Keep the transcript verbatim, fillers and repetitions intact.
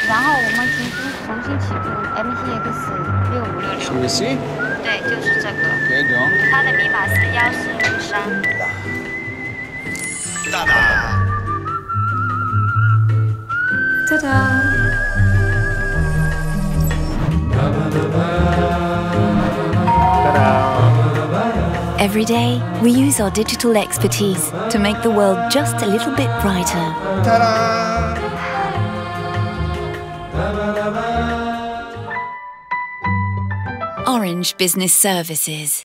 然后我们已经重新启动 M T X 六五六六。 是不是？ 对，就是这个。 Okay, done. 它的密码是幺四零三。 哒哒。 Ta da! Every day, we use our digital expertise to make the world just a little bit brighter. Ta-da! Orange Business Services.